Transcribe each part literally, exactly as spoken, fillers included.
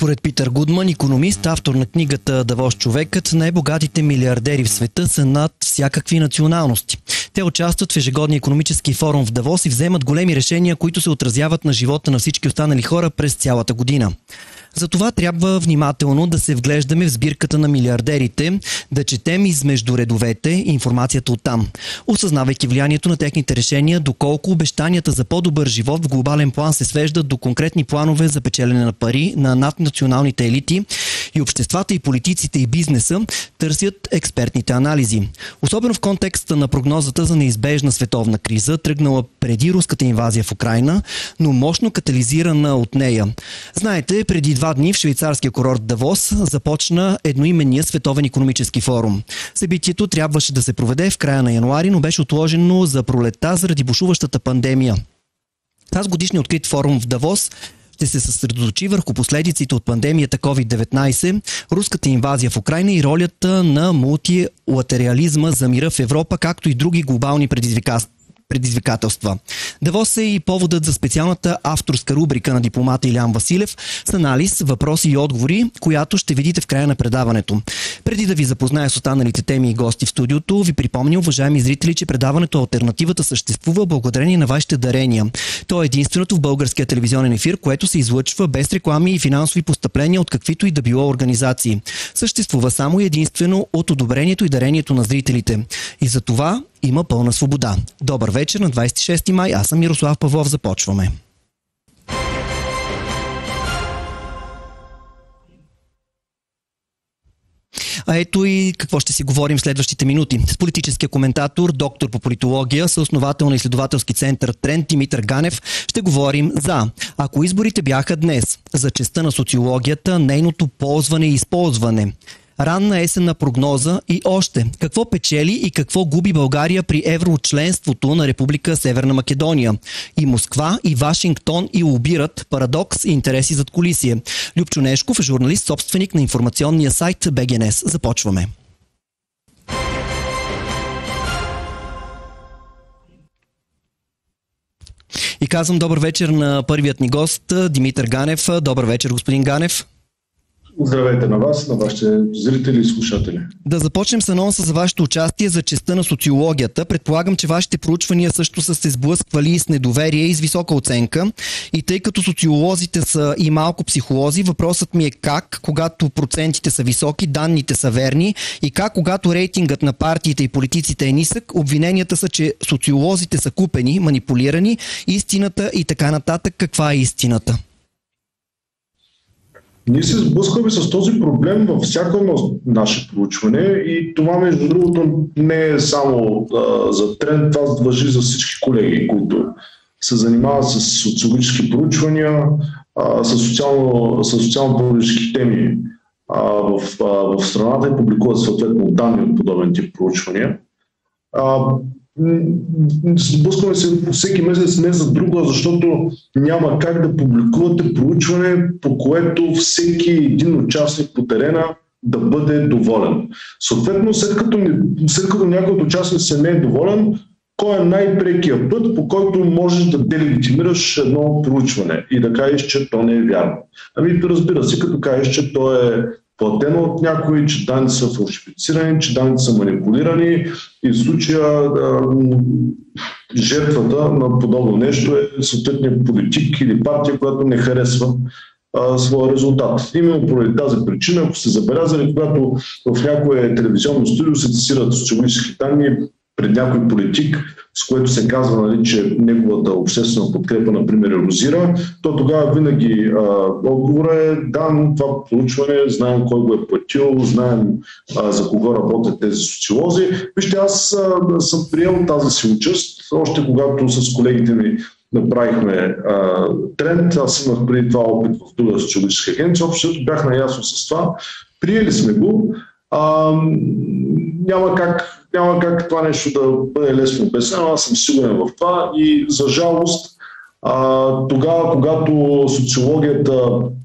Според Питър Гудман, икономист, автор на книгата «Давос човекът», най-богатите милиардери в света са над всякакви националности. Те участват в ежегодния икономически форум в Давос и вземат големи решения, които се отразяват на живота на всички останали хора през цялата година. Затова трябва внимателно да се вглеждаме в сбирката на милиардерите, да четем измежду редовете информацията оттам, осъзнавайки влиянието на техните решения, доколко обещанията за по-добър живот в глобален план се свеждат до конкретни планове за печелене на пари на наднационалните елити и обществата и политиците и бизнеса търсят експертните анализи. Особено в контекста на прогнозата за неизбежна световна криза, тръгнала преди руската инвазия в Украйна, но мощно катализирана от нея. Знаете, преди два дни в швейцарския курорт Давос започна едноименния световен икономически форум. Събитието трябваше да се проведе в края на януари, но беше отложено за пролетта заради бушуващата пандемия. Тази годишния открит форум в Давос ще се съсредоточи върху последиците от пандемията ковид деветнайсет, руската инвазия в Украйна и ролята на мултилатерализма за мира в Европа, както и други глобални предизвикателства. предизвикателства. Давос е и поводът за специалната авторска рубрика на дипломата Илян Василев с анализ, въпроси и отговори, която ще видите в края на предаването. Преди да ви запозная с останалите теми и гости в студиото, ви припомня, уважаеми зрители, че предаването Алтернативата съществува благодарение на вашите дарения. То е единственото в българския телевизионен ефир, което се излъчва без реклами и финансови постъпления от каквито и да било организации. Съществува само и единствено от одобрението и дарението на зрителите. И за това има пълна свобода. Добър вечер на двадесет и шести май. Аз съм Мирослав Павлов. Започваме. А ето и какво ще си говорим в следващите минути. С политическия коментатор, доктор по политология, съосновател на изследователски център Тренд Димитър Ганев ще говорим за ако изборите бяха днес, за честта на социологията, нейното ползване и използване, ранна есенна прогноза и още какво печели и какво губи България при еврочленството на Република Северна Македония. И Москва, и Вашингтон и лобират, парадокс и интереси зад кулисие. Любчо Нешков, журналист, собственик на информационния сайт би джи ен ес. Започваме. И казвам добър вечер на първият ни гост, Димитър Ганев. Добър вечер, господин Ганев. Здравейте на вас, на вашите зрители и слушатели. Да започнем с анонса за вашето участие за честта на социологията. Предполагам, че вашите проучвания също са се сблъсквали с недоверие и с висока оценка. И тъй като социолозите са и малко психолози, въпросът ми е как, когато процентите са високи, данните са верни и как, когато рейтингът на партиите и политиците е нисък, обвиненията са, че социолозите са купени, манипулирани, истината и така нататък. Каква е истината? Ние се сблъскваме с този проблем във всяко едно наше проучване и това, между другото, не е само а, за Тренд, това важи за всички колеги, които се занимават с социологически проучвания, а, с, социално, с социално-политически теми а, в, а, в страната и публикуват съответно данни от подобен тип проучвания. А, Сблъскваме се всеки месец не за друга, защото няма как да публикувате проучване, по което всеки един участник по терена да бъде доволен. Съответно, след като, след като някой от участниците не е доволен, кой е най-прекият път, по който можеш да делегитимираш едно проучване и да кажеш, че то не е вярно? Ами, разбира се, като кажеш, че то е платено от някой, че данните са фалшифицирани, че данните са манипулирани и в случая жертвата на подобно нещо е съответният политик или партия, която не харесва а, своя резултат. Именно поради тази причина, ако сте забелязали, когато в някое телевизионно студио се цитират социологически данни пред някой политик, с което се казва, нали, че неговата обществена подкрепа, например, ерозира, то тогава винаги а, отговор е да, но това проучване, знаем кой го е платил, знаем а, за кого работят тези социолози. Вижте, аз а, съм приел тази си участ, още когато с колегите ми направихме а, Тренд, аз имах преди това опит в друга социологическа агенция, общо бях наясно с това, приели сме го. А, няма как Няма как това нещо да бъде лесно обяснено, аз съм сигурен в това и за жалост а, тогава, когато социологията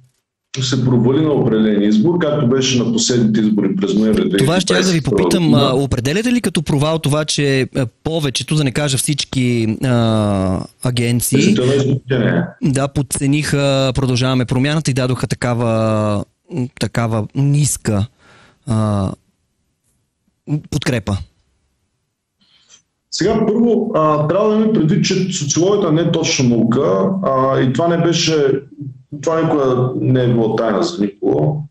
се провали на определен избор, както беше на последните избори през ноември. Това ще да ви попитам. А, определяте ли като провал това, че повечето, да не кажа всички а, агенции, да, подцениха Продължаваме промяната и дадоха такава, такава ниска а, подкрепа? Сега първо а, трябва да имаме предвид, че социологията не е точно наука а, и това не беше, това никога не е било тайна за никого.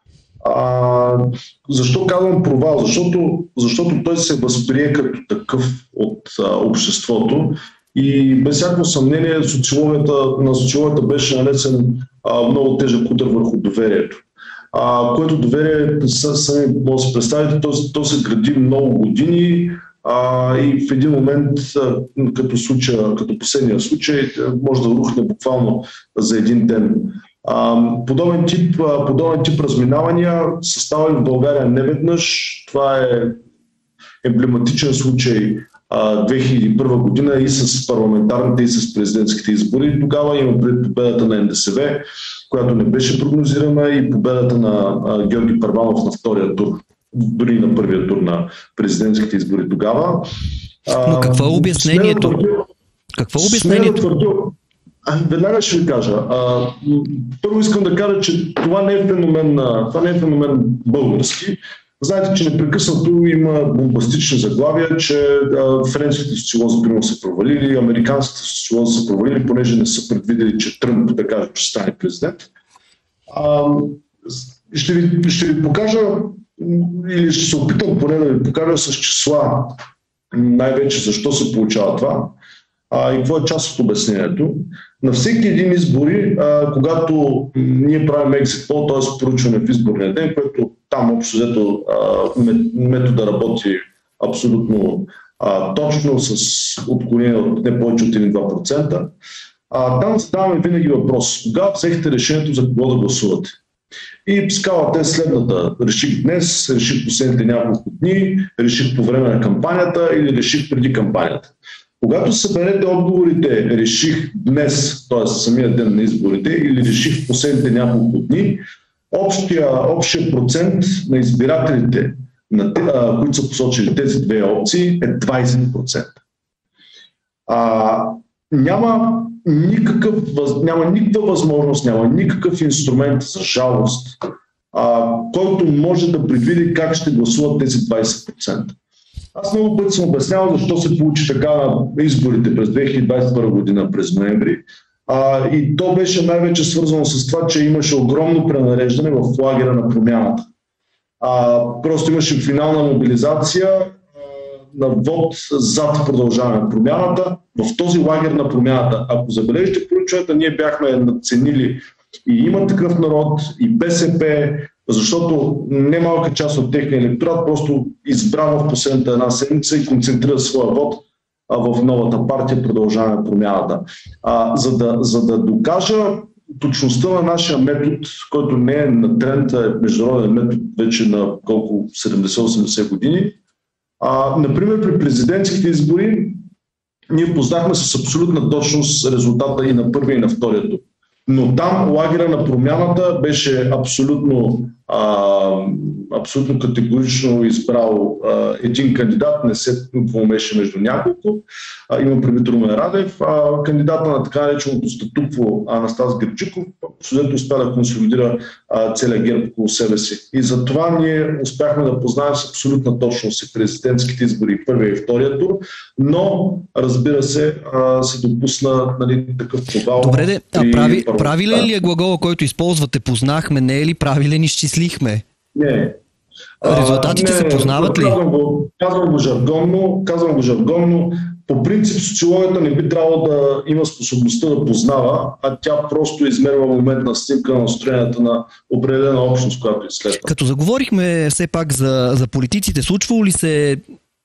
А, защо казвам провал? Защото, защото той се възприе като такъв от а, обществото и без всяко съмнение социологията, на социологията беше нанесен а, много тежък удар върху доверието. А, което доверие, сами може да се представите, то, то се гради много години. А, и в един момент, а, като, случая, като последния случай, може да рухне буквално за един ден. А, подобен, тип, а, подобен тип разминавания са ставали в България неведнъж. Това е емблематичен случай а, две хиляди и първа година и с парламентарните, и с президентските избори. Тогава има пред победата на Н Д С В, която не беше прогнозирана, и победата на а, Георги Първанов на втория тур, дори на първия тур на президентските избори тогава. Но какво е обяснението? Твърдил, какво е обяснението? Твърдил, а, веднага ще ви кажа. А, първо искам да кажа, че това не е феномен, това не е феномен български. Знаете, че непрекъснато има бомбастични заглавия, че а, френските социолози примерно са провалили, американските социолози са провалили, понеже не са предвидели, че Тръмп, да кажа, че стане президент. А, ще, ви, ще ви покажа, или ще се опитам поне да ви покажа с числа най-вече защо се получава това а, и какво е част от обяснението. На всеки един избори, а, когато ние правим екзит пол, т.е. проучване в изборния ден, което там общо взето метода работи абсолютно а, точно, с отклонение от не повече от един-два процента, а, там задаваме винаги въпрос: кога взехте решението за кого да гласувате? И скалата е следната: реших днес, реших последните няколко дни, реших по време на кампанията или реших преди кампанията. Когато съберете отговорите реших днес, т.е. самия ден на изборите, или реших последните няколко дни, общия, общия процент на избирателите, на, а, които са посочили тези две опции, е двайсет процента. А, няма Никакъв, няма никаква възможност, няма никакъв инструмент за жалост, а, който може да предвиди как ще гласуват тези двайсет процента. Аз много пъти съм обяснявал защо се получи така на изборите през две хиляди двайсет и първа година през ноември. А, и то беше най-вече свързано с това, че имаше огромно пренареждане в лагера на промяната. А, просто имаше финална мобилизация на вод зад Продължаваме промяната. В този лагер на промяната, ако забележите проучването, ние бяхме надценили и Има такъв народ, и Б С П, защото немалка част от техния електорат просто избра в последната една седмица и концентрира своя вод в новата партия Продължаваме промяната. А, за, да, за да докажа точността на нашия метод, който не е на тренд, а е международен метод вече на колко седемдесет-осемдесет години. А, например, при президентските избори ние познахме с абсолютна точност резултата и на първия, и на втория тур. Но там лагера на промяната беше абсолютно, а, абсолютно категорично избрал а, един кандидат, не се двумеше между няколко. А, има предвид Румен Радев, а, кандидата на така нареченото статукво Анастас Герджиков, абсолютно успя да консолидира а, целия ГЕРБ около себе си. И затова ние успяхме да познаем с абсолютна точност и президентските избори, първия и втория тур, но разбира се, а, се допусна, нали, такъв провал. Добре, де, а прави, правилен ли е глагола, който използвате познахме, не е ли правилен изчислихме? Не. Резултатите а, не, се познават ли? Казвам го, казвам го жаргонно, казвам го жаргонно. По принцип социологията не би трябвало да има способността да познава, а тя просто измерва моментна снимка на настроенията на определена общност, която изследва. Като заговорихме все пак за, за политиците, случвало ли се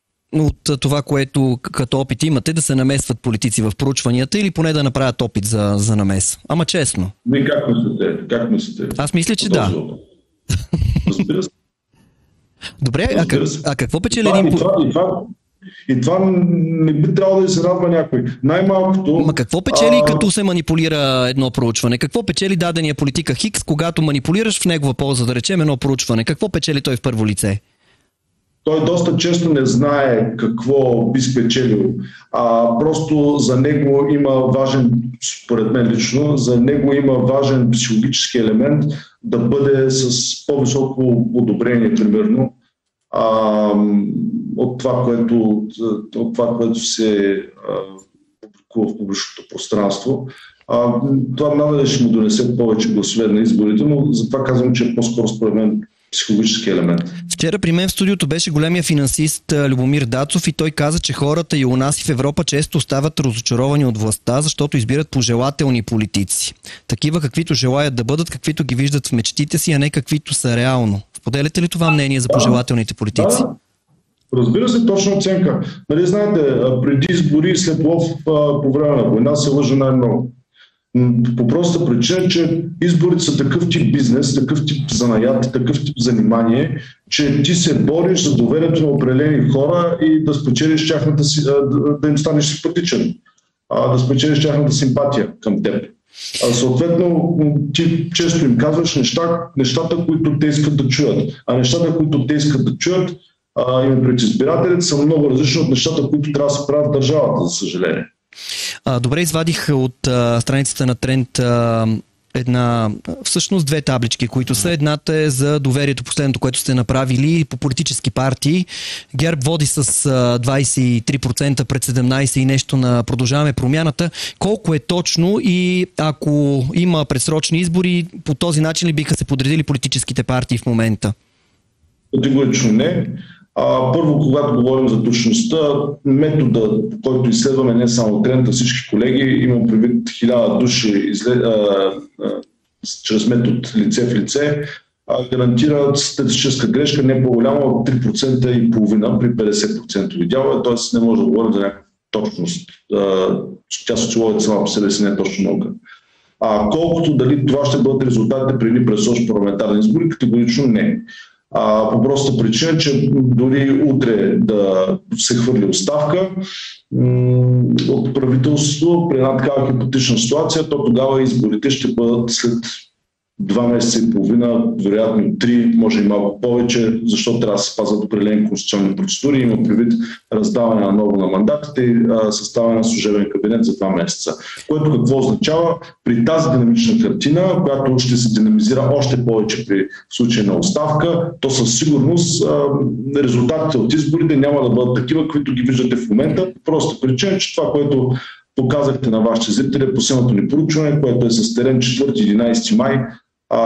от това, което като опит имате, да се намесват политици в проучванията или поне да направят опит за, за намес? Ама честно. Вие как мислите? Как мислите? Аз мисля, че да. Разбира се. Добре, а, как, а какво печели един... един... И това, и това, И това не би трябвало да се радва някой. Най-малкото... Ма какво печели, а... като се манипулира едно проучване? Какво печели дадения политика Хикс, когато манипулираш в негова полза, да речем, едно проучване? Какво печели той в първо лице? Той доста често не знае какво би спечелил. А, просто за него има важен, според мен лично, за него има важен психологически елемент да бъде с по-високо одобрение, примерно, а, от, това, което, от това, което се а, публикува в публичното пространство. А, това надали ще му донесе повече гласове на изборите, но затова казвам, че е по-скоро според мен психологически елемент. Вчера при мен в студиото беше големия финансист Любомир Дацов и той каза, че хората и у нас и в Европа често остават разочаровани от властта, защото избират пожелателни политици. Такива, каквито желаят да бъдат, каквито ги виждат в мечтите си, а не каквито са реално. Споделяте ли това мнение за пожелателните политици? Да. Разбира се, точна оценка. Нали знаете, преди избори и след лов по време на война се лъже най-много. По простата причина, че изборите са такъв тип бизнес, такъв тип занаят, такъв тип занимание, че ти се бориш за доверието на определени хора и да спечелиш тяхната си, да им станеш симпатичен, да спечелиш тяхната симпатия към теб. А съответно, ти често им казваш неща, нещата, които те искат да чуят. А нещата, които те искат да чуят, им пред избирателите са много различни от нещата, които трябва да се правят в държавата, за съжаление. А, добре, извадих от а, страницата на Тренд а, една, всъщност две таблички, които са. Едната е за доверието, последното, което сте направили по политически партии. ГЕРБ води с а, двадесет и три процента пред седемнадесет и нещо на Продължаваме промяната. Колко е точно и ако има предсрочни избори, по този начин ли биха се подредили политическите партии в момента? Категорично не. А, първо, когато говорим за точността, метода, по който изследваме не само Тренд, а всички колеги, имам предвид хиляда души излед, а, а, чрез метод лице в лице, а, гарантира статистическа грешка не по-голяма от три процента и половина при петдесет процента дялове, т.е. не може да говорим за някаква точност. А, тя социологията сама по себе си не е точно наука. А колкото дали това ще бъдат резултатите преди предсрочни парламентарни избори, категорично не. А, по проста причина, че дори утре да се хвърли оставка м- от правителството при една такава хипотетична ситуация, то тогава изборите ще бъдат след два месеца и половина, вероятно три, може и малко повече, защото трябва да се спазват определени конституционни процедури. Има предвид раздаване на ново на мандатите и съставяне на служебен кабинет за два месеца. Което какво означава? При тази динамична картина, която ще се динамизира още повече при случай на оставка, то със сигурност резултатите от изборите няма да бъдат такива, които ги виждате в момента. Просто причина, че това, което показахте на вашите зрители, последното ни проучване, което е с терен четвърти и единадесети май, А,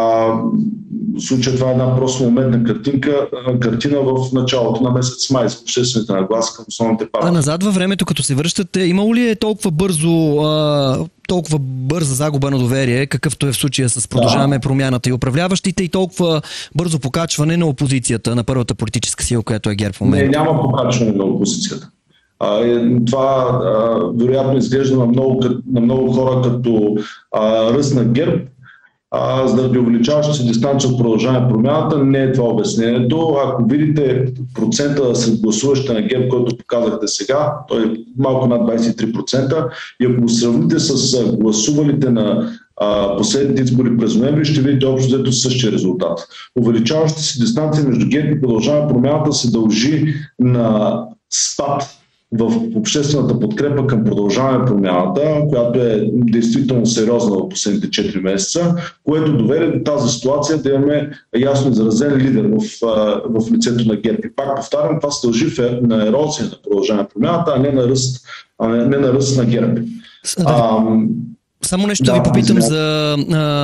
в случая това е една просто моментна картинка, картина в началото на месец май с обществените нагласи към основните партии. А назад във времето, като се връщате, имало ли е толкова бързо, а, толкова бърза загуба на доверие, какъвто е в случая с Продължаваме промяната и управляващите, и толкова бързо покачване на опозицията, на първата политическа сила, която е ГЕРБ в момента? Не, няма покачване на опозицията. А, това а, вероятно изглежда на много, на много хора като а, ръст на ГЕРБ, А, за да увеличаваща се дистанция от Продължаване промяната, не е това обяснението. Ако видите процента сред гласуващите на ГЕРБ, който показахте сега, той е малко над двадесет и три процента, и ако го сравните с гласувалите на а, последните избори през ноември, ще видите общо взето същия резултат. Увеличаваща се дистанция между ГЕРБ и Продължаване промяната се дължи на спад в обществената подкрепа към Продължаване промяната, която е действително сериозна в последните четири месеца, което доведе до тази ситуация да имаме ясно изразен лидер в, в лицето на ГЕРБ. И пак повтарям, това се дължи на ерозия на Продължаване промяната, а не на ръст, а не, не на ръст на ГЕРБ. А, Само нещо да ви попитам за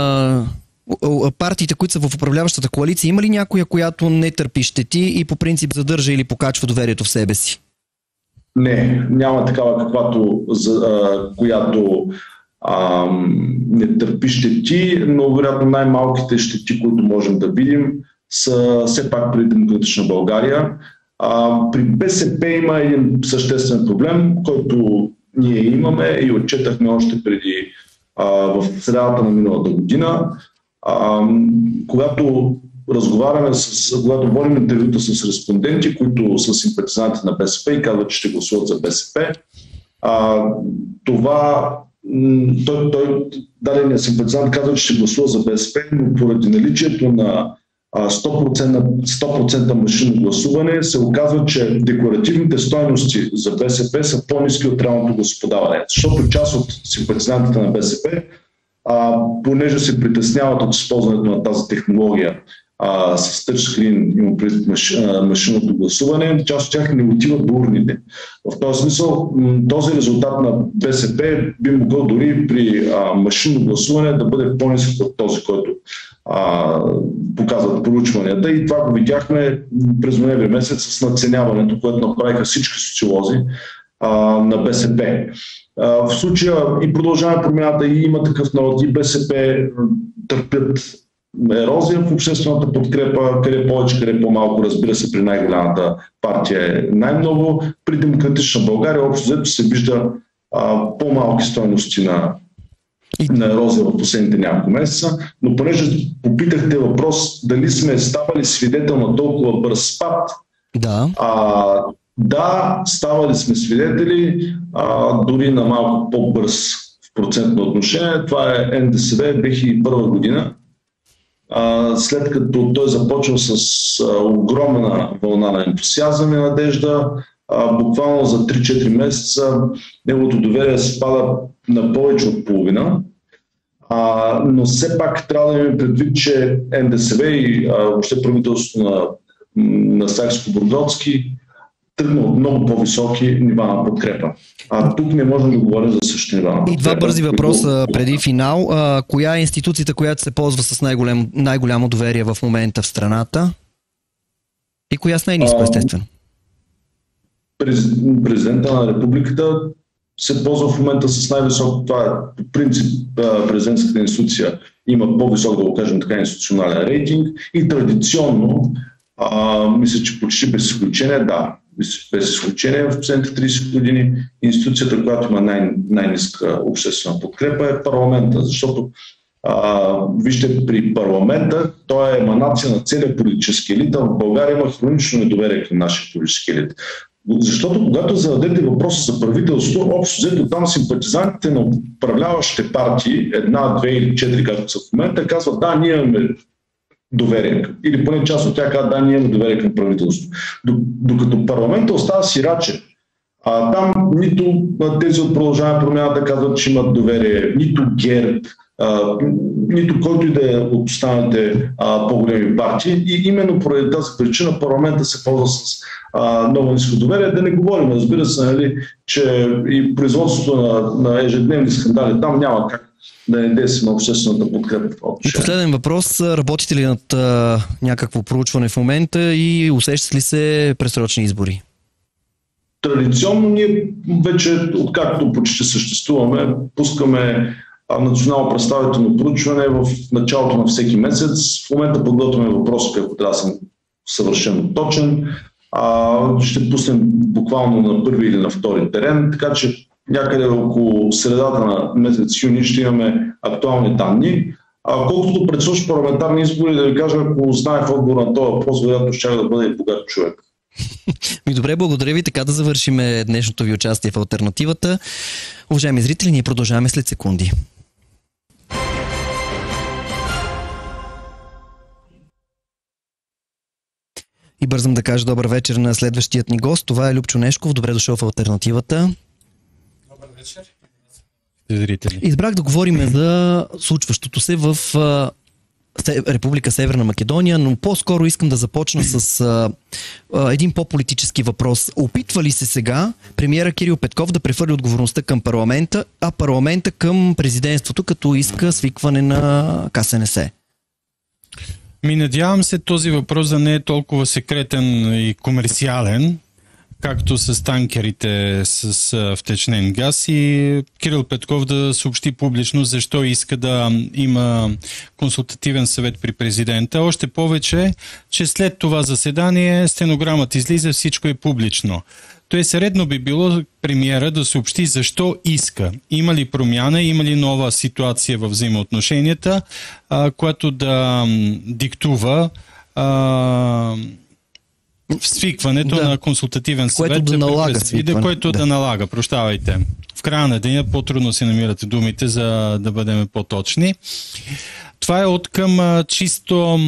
а, партиите, които са в управляващата коалиция. Има ли някоя, която не търпи щети и по принцип задържа или покачва доверието в себе си? Не, няма такава, каквато, за, а, която а, не търпи щети, но вероятно най-малките щети, които можем да видим, са все пак при Демократична България. А, при БСП има един съществен проблем, който ние имаме и отчетахме още преди а, в средата на миналата година. А, когато разговаряме с, когато водим интервюта с респонденти, които са симпатизанти на БСП и казват, че ще гласуват за БСП, а, това той, той дадения симпатизант казва, че ще гласува за БСП, но поради наличието на сто процента, сто процента машинно гласуване се оказва, че декларативните стойности за БСП са по-ниски от реалното гласоподаване. Защото част от симпатизантите на БСП, а, понеже се притесняват от използването на тази технология а, с тъчскрин, има пред машинното гласуване, част от тях не отиват до урните. В този смисъл, този резултат на БСП би могъл дори при а, машинно гласуване да бъде по-нисък от този, който а, показват проучванията. И това го видяхме през ноември месец с надценяването, което направиха всички социолози а, на БСП. А, в случая и Продължаваме промяната, и Има такъв народ, и БСП търпят ерозия в обществената подкрепа, къде повече, къде по-малко, разбира се, при най-голямата партия е най-много. При Демократична България общо взето се вижда а, по-малки стойности на, на ерозия в последните няколко месеца, но понеже попитахте въпрос дали сме ставали свидетел на толкова бърз спад, да, а, да ставали сме свидетели а, дори на малко по-бърз в процентно отношение. Това е НДСВ две хиляди и първа година. Uh, след като той започва с uh, огромна вълна на ентусиазъм и надежда, uh, буквално за три-четири месеца неговото доверие спада на повече от половина, uh, но все пак трябва да имаме предвид, че НДСВ и uh, въобще правителството на, на Сакскобургготски тръгна от много по-високи нива на подкрепа. А тук не можем да говорим за същи нива на подкрепа. И два бързи въпроса преди финал. А, коя е институцията, която се ползва с най-голям, най-голямо доверие в момента в страната? И коя с най-ниско, естествено? Президента на републиката се ползва в момента с най-висок. Това е по принцип президентската институция има по-висок, да го кажем така, институционален рейтинг и традиционно а, мисля, че почти без изключение, да, без изключение в последните трийсет години институцията, която има най- най-ниска обществена подкрепа е парламента, защото а, вижте, при парламента той е еманация на целия политически елит, а в България има хронично недоверие към нашия политически елит. Защото когато зададете въпроса за правителство, общо взето там симпатизантите на управляващите партии, една, две или четири, както са в момента, казват да, ние имаме доверие. Или поне част от тях казват да, ние имаме доверие към правителството. Докато парламента остава сираче, а там нито тези от Продължаваме промяната казват, че имат доверие, нито ГЕРБ, а, нито който и да е от останалите а, по-големи партии. И именно поради тази причина парламента се ползва с а, много ниско доверие. Да не говорим, разбира се, нали, че и производството на, на ежедневни скандали там няма как да не действа на обществената подкрепа. И последен въпрос. Работите ли над а, някакво проучване в момента и усещат ли се предсрочни избори? Традиционно ние вече, откакто почти съществуваме, пускаме национално представително проучване в началото на всеки месец. В момента подготвяме въпроси, ако трябва да съм съвършено точен. А, ще пуснем буквално на първи или на втори терен, така че някъде около средата на месец юни ще имаме актуални данни. А колкото предсрочни парламентарни избори, да ви кажа, ако знае в отговор на този въпрос, вероятно ще да бъде и богат човек. Ми добре, благодаря ви. Така да завършим днешното ви участие в Алтернативата. Уважаеми зрители, ние продължаваме след секунди. И бързам да кажа добър вечер на следващият ни гост. Това е Любчо Нешков. Добре дошъл в Алтернативата. Добър вечер. Зрители. Избрах да говорим за случващото се в Република Северна Македония, но по-скоро искам да започна с а, а, един по-политически въпрос. Опитва ли се сега премиера Кирил Петков да прехвърли отговорността към парламента, а парламента към президентството, като иска свикване на КСНС? Ми надявам се този въпрос да не е толкова секретен и комерциален, както с танкерите с а, втечнен газ, и Кирил Петков да съобщи публично защо иска да има консултативен съвет при президента. Още повече, че след това заседание стенограмата излиза, всичко е публично. Тоест редно би било премиера да съобщи защо иска. Има ли промяна, има ли нова ситуация в взаимоотношенията, а, която да м, диктува а, свикването да. на консултативен съвет. Което да налага и да, което да. да налага, прощавайте. В края на деня по-трудно се намирате думите, за да бъдем по-точни. Това е от към а, чисто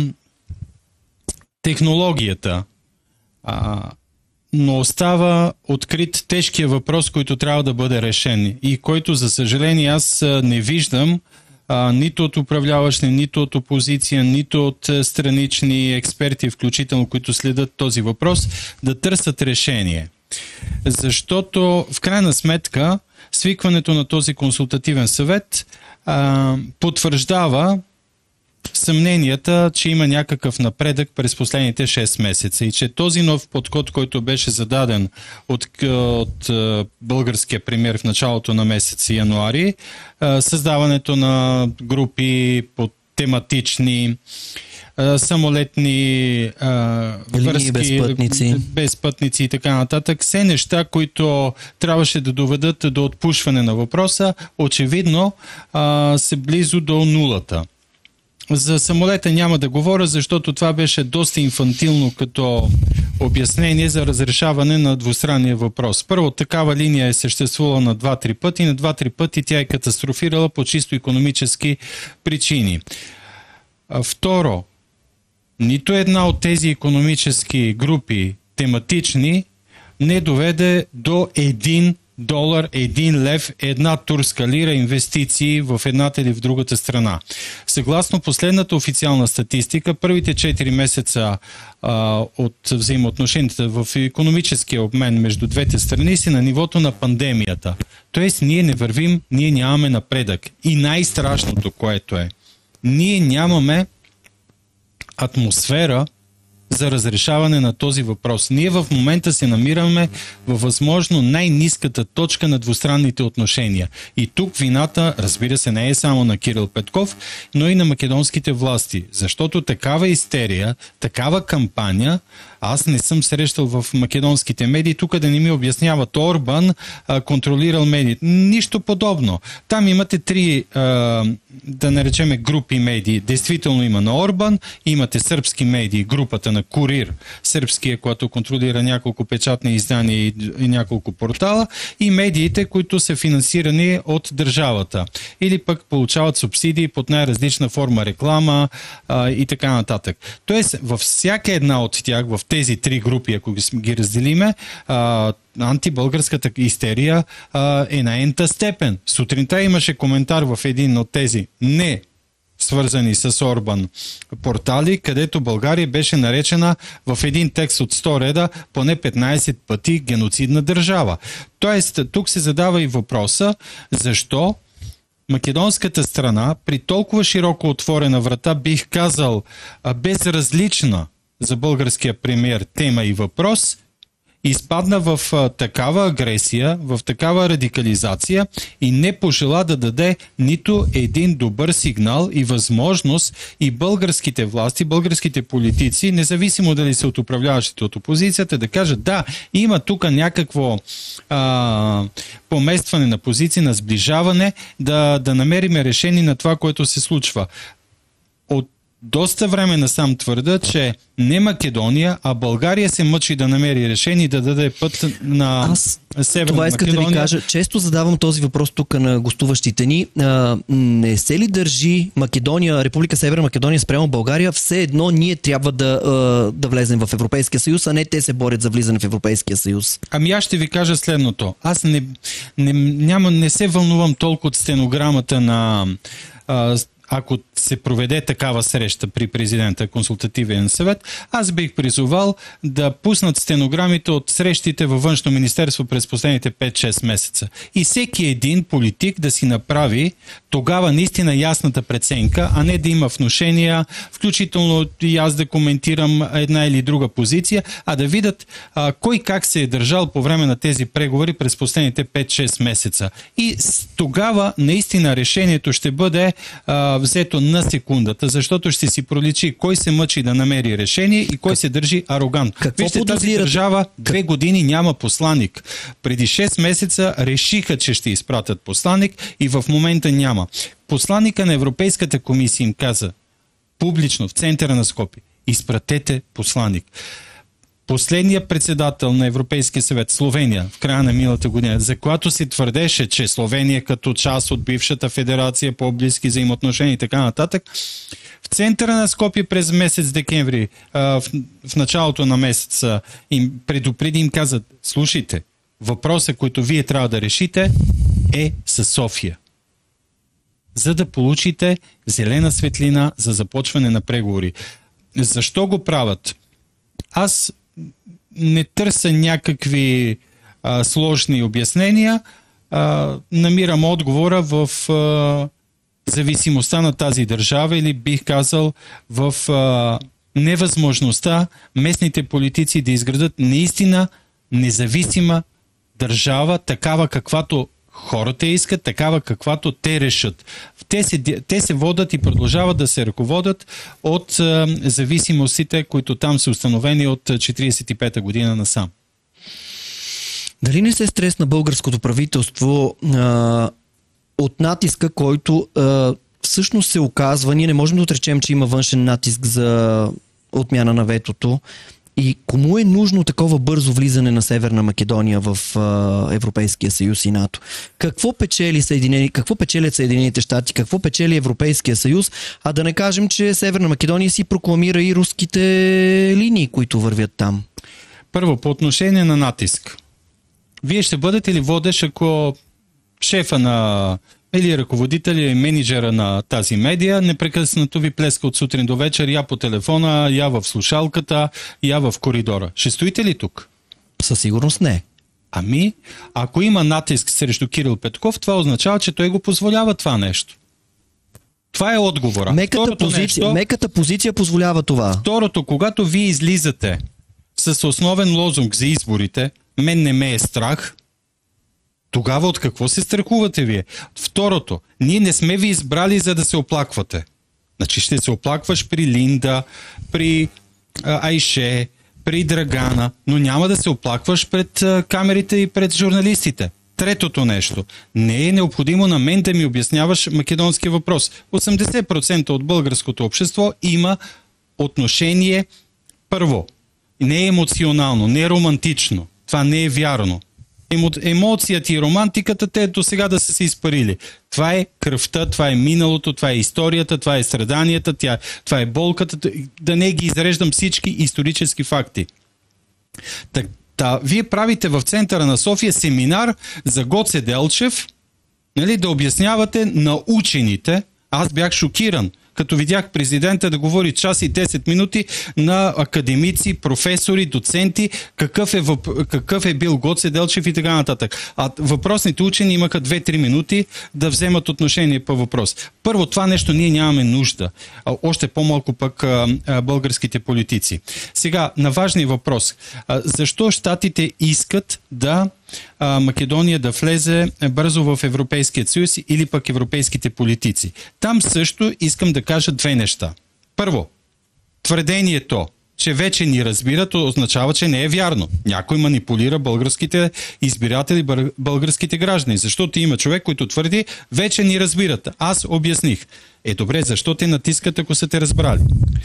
технологията. А, но остава открит тежкия въпрос, който трябва да бъде решен и който, за съжаление, аз не виждам а, нито от управляващи, нито от опозиция, нито от странични експерти, включително, които следят този въпрос, да търсят решение. Защото, в крайна сметка, свикването на този консултативен съвет а, потвърждава съмненията, че има някакъв напредък през последните шест месеца и че този нов подход, който беше зададен от, от българския премиер в началото на месец януари, създаването на групи по тематични, самолетни връзки, безпътници. безпътници и така нататък, все неща, които трябваше да доведат до отпушване на въпроса, очевидно се близо до нулата. За самолета няма да говоря, защото това беше доста инфантилно като обяснение за разрешаване на двустранния въпрос. Първо, такава линия е съществувала на два-три пъти, на два-три пъти тя е катастрофирала по чисто икономически причини. Второ, нито една от тези икономически групи тематични не доведе до един долар, един лев, една турска лира инвестиции в едната или в другата страна. Съгласно последната официална статистика, първите четири месеца а, от взаимоотношенията в икономическия обмен между двете страни си на нивото на пандемията. Тоест, ние не вървим, ние нямаме напредък. И най-страшното, което е, ние нямаме атмосфера за разрешаване на този въпрос. Ние в момента се намираме във възможно най-ниската точка на двустранните отношения. И тук вината, разбира се, не е само на Кирил Петков, но и на македонските власти. Защото такава истерия, такава кампания, аз не съм срещал в македонските медии, тук да не ми обясняват Орбан а, контролирал медиите. Нищо подобно. Там имате три, а, да наречеме, групи медии. Действително има на Орбан, имате сръбски медии, групата на Курир, сръбския, който контролира няколко печатни издания и, и няколко портала, и медиите, които са финансирани от държавата. Или пък получават субсидии под най-различна форма реклама а, и така нататък. Тоест, във всяка една от тях, в тези три групи, ако ги разделиме, а, антибългарската истерия а, е на ента степен. Сутринта имаше коментар в един от тези не свързани с Орбан портали, където България беше наречена в един текст от сто реда поне петнайсет пъти геноцидна държава. Тоест, тук се задава и въпроса, защо македонската страна при толкова широко отворена врата, бих казал, безразлична за българския премиер тема и въпрос, изпадна в а, такава агресия, в такава радикализация и не пожела да даде нито един добър сигнал и възможност и българските власти, българските политици, независимо дали са от управляващите от опозицията, да кажат да, има тук някакво а, поместване на позиции, на сближаване, да, да намерим решение на това, което се случва. От доста време насам твърда, че не Македония, а България се мъчи да намери решение и да даде път на Аз Северна това исках Македония. да ви кажа. Често задавам този въпрос тук на гостуващите ни. А, не се ли държи Македония, Република Северна Македония спрямо България, все едно ние трябва да, да влезем в Европейския съюз, а не те се борят за влизане в Европейския съюз? Ами аз ще ви кажа следното. Аз не, не, няма, не се вълнувам толкова от стенограмата на... А, ако се проведе такава среща при президента, консултативен съвет, аз бих призовал да пуснат стенограмите от срещите във Външно министерство през последните пет-шест месеца. И всеки един политик да си направи тогава наистина ясната преценка, а не да има внушения, включително и аз да коментирам една или друга позиция, а да видят а, кой как се е държал по време на тези преговори през последните пет-шест месеца. И тогава наистина решението ще бъде а, взето на секундата, защото ще си проличи кой се мъчи да намери решение и кой как? се държи арогантно. Вижте, тази държава две години няма посланик. Преди шест месеца решиха, че ще изпратят посланик и в момента няма. Посланика на Европейската комисия им каза публично в центъра на Скопие: Изпратете посланик. Последният председател на Европейския съвет, Словения, в края на миналата година, за която се твърдеше, че Словения като част от бившата федерация, по-близки взаимоотношения и така нататък, в центъра на Скопие през месец декември, в, в началото на месеца, им предупреди, им казат, слушайте, въпросът, който вие трябва да решите, е със София. За да получите зелена светлина за започване на преговори. Защо го правят? Аз не търся някакви а, сложни обяснения, а, намирам отговора в а, зависимостта на тази държава или бих казал в а, невъзможността местните политици да изградат наистина независима държава, такава каквато хората искат, такава каквато те решат. Те се, те се водят и продължават да се ръководят от а, зависимостите, които там са установени от четиридесет и пета година насам. Дали не се стресна българското правителство а, от натиска, който а, всъщност се оказва, ние не можем да отречем, че има външен натиск за отмяна на ветото, и кому е нужно такова бързо влизане на Северна Македония в а, Европейския съюз и НАТО? Какво печели Съединени, какво печелят Съединените щати, какво печели Европейския съюз, а да не кажем, че Северна Македония си прокламира и руските линии, които вървят там? Първо, по отношение на натиск. Вие ще бъдете ли водещ, ако шефа на или ръководителя и менеджера на тази медия непрекъснато ви плеска от сутрин до вечер, я по телефона, я в слушалката, я в коридора? Ще стоите ли тук? Със сигурност не. Ами, ако има натиск срещу Кирил Петков, това означава, че той го позволява това нещо. Това е отговора. Меката позиция, нещо, меката позиция позволява това. Второто, когато вие излизате с основен лозунг за изборите, мен не ме е страх, тогава от какво се страхувате вие? Второто, ние не сме ви избрали за да се оплаквате. Значи ще се оплакваш при Линда, при а, Айше, при Драгана, но няма да се оплакваш пред а, камерите и пред журналистите. Третото нещо, не е необходимо на мен да ми обясняваш македонския въпрос. осемдесет процента от българското общество има отношение, първо, не е емоционално, не е романтично. Това не е вярно. Емо, емоцията и романтиката, те до сега да са се изпарили. Това е кръвта, това е миналото, това е историята, това е страданията, тя, това е болката. Да не ги изреждам всички исторически факти. Так, та, вие правите в центъра на София семинар за Гоце Делчев, нали, да обяснявате на учените. Аз бях шокиран, като видях президента да говори час и десет минути на академици, професори, доценти, какъв е, въп... какъв е бил Гоце Делчев и така нататък. А въпросните учени имаха две-три минути да вземат отношение по въпрос. Първо, това нещо ние нямаме нужда. А, още по-малко пък а, а, българските политици. Сега, на важния въпрос. А, защо щатите искат да а, Македония да влезе бързо в Европейския съюз или пък европейските политици? Там също искам да кажа две неща. Първо, твърдението, че вече ни разбират, означава, че не е вярно. Някой манипулира българските избиратели, българските граждани, защото има човек, който твърди, вече ни разбират. Аз обясних. Е, добре, защо те натискат, ако са те разбрали?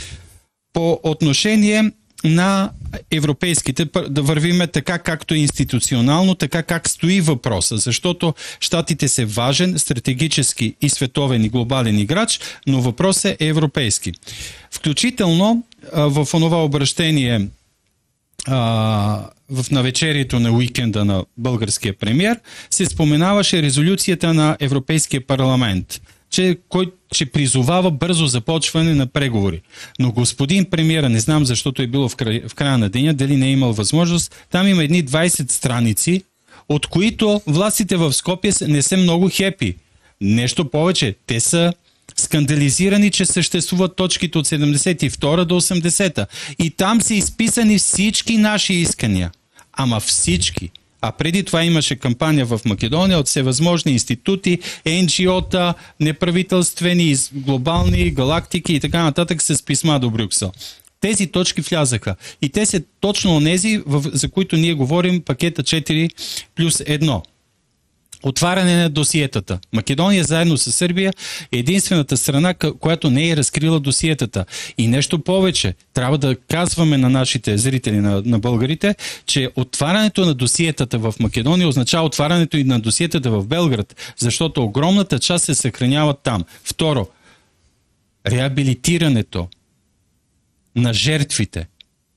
По отношение на европейските, да вървиме така както е институционално, така как стои въпроса, защото щатите са важен, стратегически и световен и глобален играч, но въпросът е европейски. Включително в онова обращение в навечерието на уикенда на българския премиер се споменаваше резолюцията на Европейския парламент, че, кой, че призовава бързо започване на преговори. Но господин премиера, не знам защото е било в, край, в края на деня, дали не е имал възможност, там има едни двайсет страници, от които властите в Скопие не са много хепи. Нещо повече, те са скандализирани, че съществуват точките от седемдесет и втора до осемдесета. И там са изписани всички наши искания. Ама всички. А преди това имаше кампания в Македония от всевъзможни институти, ен джи о-та, неправителствени, глобални, галактики и така нататък с писма до Брюксел. Тези точки влязаха. И те са точно онези, за които ние говорим пакета четири плюс едно. Отваряне на досиетата. Македония заедно с Сърбия е единствената страна, която не е разкрила досиетата. И нещо повече. Трябва да казваме на нашите зрители, на, на българите, че отварянето на досиетата в Македония означава отварянето и на досиетата в Белград, защото огромната част се съхраняват там. Второ, реабилитирането на жертвите.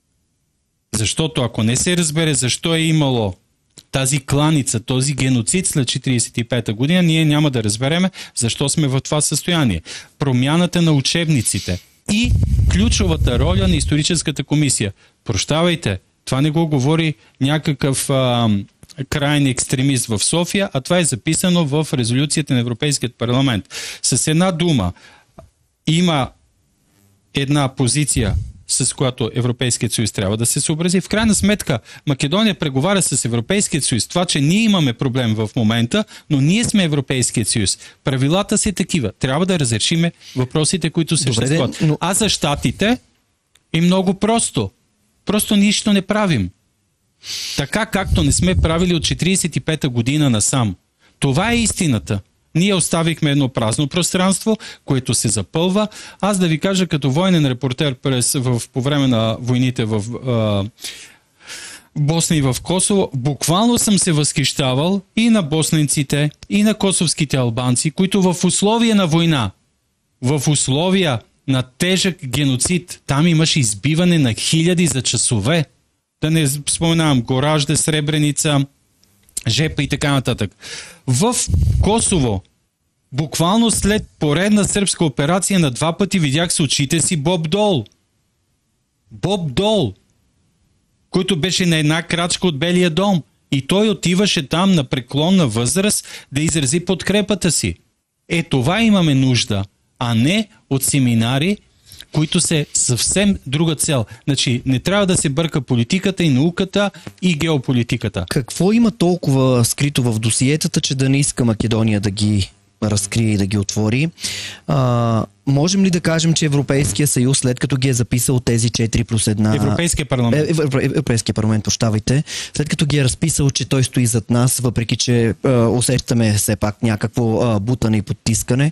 Защото ако не се разбере защо е имало тази кланица, този геноцид след четиридесет и пета година, ние няма да разбереме защо сме в това състояние. Промяната на учебниците и ключовата роля на историческата комисия. Прощавайте, това не го говори някакъв а, крайен екстремист в София, а това е записано в резолюцията на Европейският парламент. С една дума, има една позиция, с която Европейският съюз трябва да се съобрази. В крайна сметка, Македония преговаря с Европейският съюз. Това, че ние имаме проблем в момента, но ние сме Европейският съюз. Правилата са такива. Трябва да разрешиме въпросите, които съществуват. Но... А за щатите е много просто. Просто нищо не правим. Така, както не сме правили от четиридесет и пета година насам. Това е истината. Ние оставихме едно празно пространство, което се запълва. Аз да ви кажа, като военен репортер през, в, по време на войните в а, Босна и в Косово, буквално съм се възхищавал и на босненците, и на косовските албанци, които в условия на война, в условия на тежък геноцид, там имаше избиване на хиляди за часове. Да не споменавам Горажде, Сребреница, Жепа и така нататък. В Косово, буквално след поредна сръбска операция, на два пъти видях с очите си Боб Дол. Боб Дол, който беше на една крачка от Белия дом. И той отиваше там на преклонна възраст да изрази подкрепата си. Е, това имаме нужда, а не от семинари, които са съвсем друга цел. Значи, не трябва да се бърка политиката и науката и геополитиката. Какво има толкова скрито в досиетата, че да не иска Македония да ги разкрие и да ги отвори? А, можем ли да кажем, че Европейския съюз, след като ги е записал тези четири плюс едно... Европейския парламент. Европейския парламент, прощавайте. След като ги е разписал, че той стои зад нас, въпреки че а, усещаме все пак някакво а, бутане и подтискане,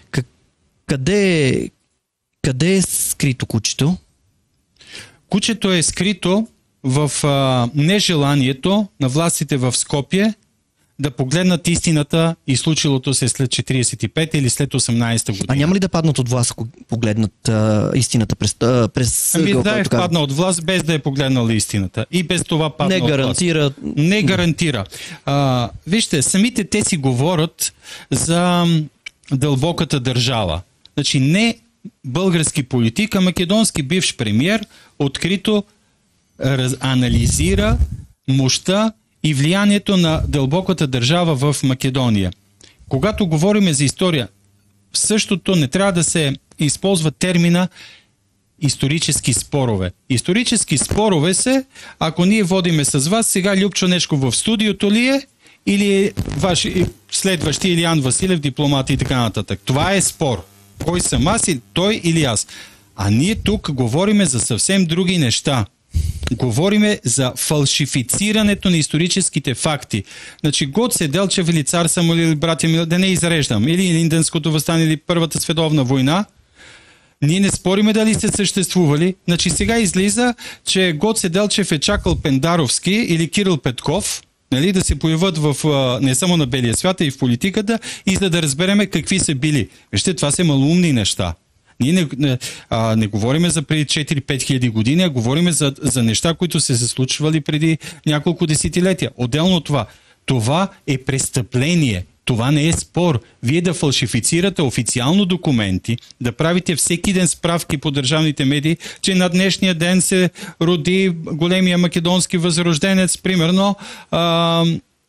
къде, къде е скрито кучето? Кучето е скрито в а, нежеланието на властите в Скопие да погледнат истината и случилото се след четиридесет и пета или след осемнадесета година. А няма ли да паднат от власт, ако погледнат а, истината през... А, през ами да е падна от власт, без да е погледнала истината. И без това падна не от гарантира... власт. Не гарантира. А, вижте, самите те си говорят за дълбоката държава. Значи не български политик, а македонски бивш премиер открито раз, анализира мощта и влиянието на дълбоката държава в Македония. Когато говорим за история, същото не трябва да се използва термина исторически спорове. Исторически спорове се, ако ние водиме с вас, сега Любчо Нешков в студиото ли е, или ваш следващи Илиян Василев, дипломат и така нататък. Това е спор. Кой съм аз, той или аз? А ние тук говориме за съвсем други неща. Говориме за фалшифицирането на историческите факти. Значи Гоце Делчев или цар Самуил или братя Мил, да не изреждам, или Линденското въстание или Първата световна война, ние не спориме дали сте съществували. Значи сега излиза, че Гоце Делчев е чакал Пендаровски или Кирил Петков, нали, да се появят в, не само на белия свят, а и в политиката, и за да разбереме какви са били. Вижте, това са малумни неща. Ние не, не, а, не говориме за преди четири-пет хиляди години, а говориме за, за неща, които са се случвали преди няколко десетилетия. Отделно от това, това е престъпление. Това не е спор. Вие да фалшифицирате официално документи, да правите всеки ден справки по държавните медии, че на днешния ден се роди големия македонски възрожденец, примерно а,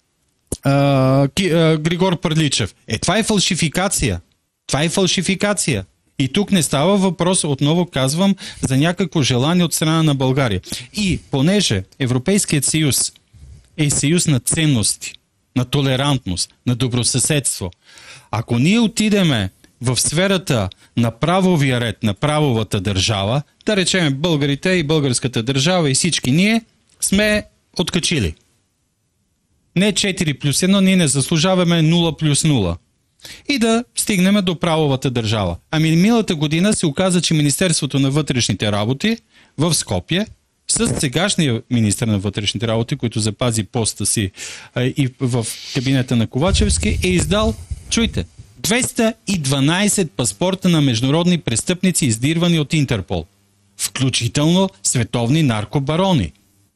а, Ки, а, Григор Пърличев. Е, това е фалшификация. Това е фалшификация. И тук не става въпрос, отново казвам, за някакво желание от страна на България. И понеже Европейският съюз е съюз на ценности, на толерантност, на добросъседство, ако ние отидеме в сферата на правовия ред, на правовата държава, да речем българите и българската държава и всички ние сме откачили. Не четири плюс едно, ние не заслужаваме нула плюс нула. И да стигнем до правовата държава. Ами миналата година се оказа, че Министерството на вътрешните работи в Скопие с сегашния министър на вътрешните работи, който запази поста си а, и в кабинета на Ковачевски, е издал, чуйте, двеста и дванадесет паспорта на международни престъпници, издирвани от Интерпол. Включително световни наркобарони.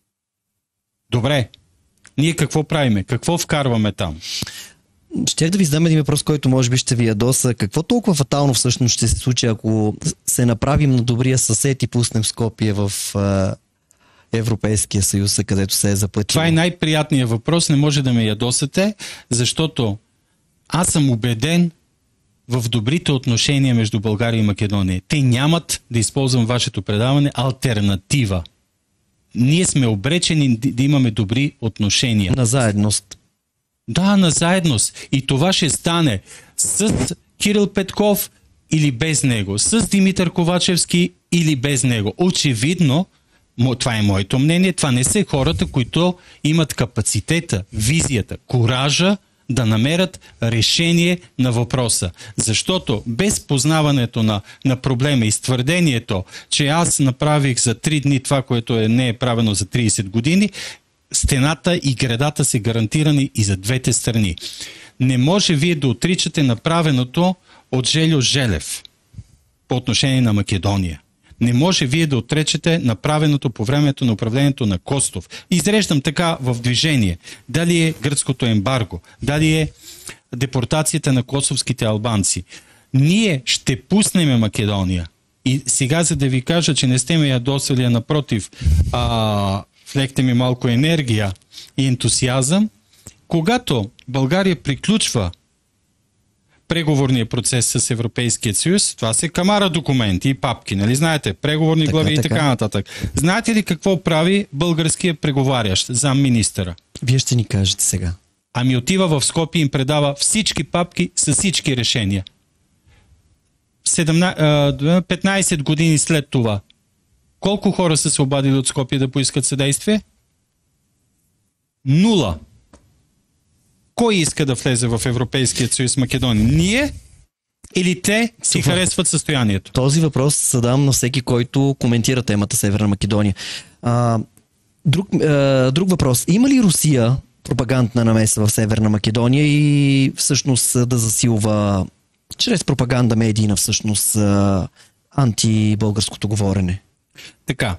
Добре, ние какво правиме? Какво вкарваме там? Щях да ви задам един въпрос, който може би ще ви ядоса. Какво толкова фатално всъщност ще се случи, ако се направим на добрия съсед и пуснем Скопие в а, Европейския съюз, където се е заплатило? Това е най-приятният въпрос, не може да ме ядосате, защото аз съм убеден в добрите отношения между България и Македония. Те нямат, да използвам вашето предаване, алтернатива. Ние сме обречени да имаме добри отношения. На заедност. Да, на заедност. И това ще стане с Кирил Петков или без него, с Димитър Ковачевски или без него. Очевидно, това е моето мнение, това не са хората, които имат капацитета, визията, куража да намерят решение на въпроса. Защото без познаването на, на проблема и твърдението, че аз направих за три дни това, което е, не е правено за тридесет години, стената и градата са гарантирани и за двете страни. Не може вие да отричате направеното от Жельо Желев по отношение на Македония. Не може вие да отречете направеното по времето на управлението на Костов. Изреждам така в движение. Дали е гръцкото ембарго, дали е депортацията на косовските албанци. Ние ще пуснем Македония. И сега, за да ви кажа, че не сте ме ядосали, а напротив, а, влекте ми малко енергия и ентусиазъм, когато България приключва преговорния процес с Европейския съюз, това са камара документи и папки, нали знаете, преговорни така, глави така. и така нататък. Знаете ли какво прави българският преговарящ, замминистъра? Вие ще ни кажете сега. Ами отива в Скопие и им предава всички папки с всички решения. петнадесет години след това, колко хора са се обадили от Скопие да поискат съдействие? Нула. Кой иска да влезе в Европейския съюз Македония? Ние или те си Това, харесват състоянието? Този въпрос задам на всеки, който коментира темата Северна Македония. А, друг, а, друг въпрос. Има ли Русия пропагандна намеса в Северна Македония и всъщност да засилва чрез пропаганда медийна всъщност антибългарското говорене? Така.